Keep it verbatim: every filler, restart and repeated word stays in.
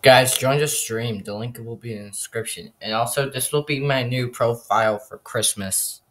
Guys, join the stream. The link will be in the description. And also, this will be my new profile for Christmas.